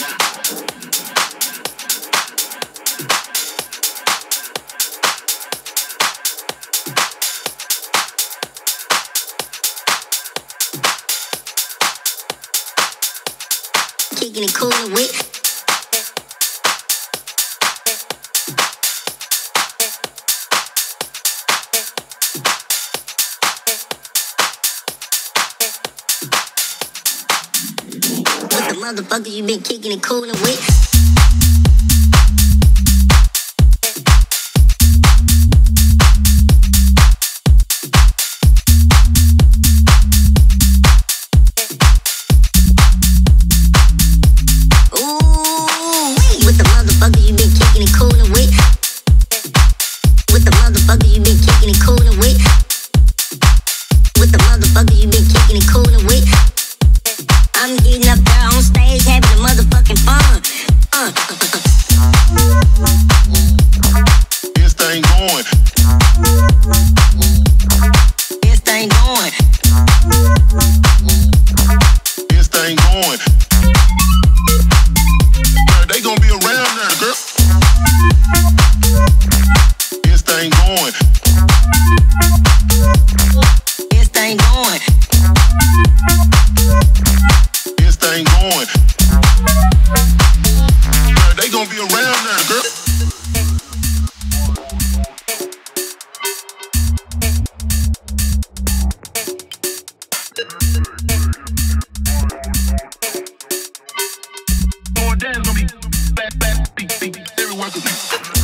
Kicking and cooling with. What the motherfucker you been kicking and cooling with? I'm getting up there on stage, having a motherfucking fun. This thing going. This thing going. This thing going. Girl, they gonna be around there, girl. This thing going. This thing going. This thing going. Girl, they gonna be around there, girl. Going down, it's gonna be fast, beat, everyone could be.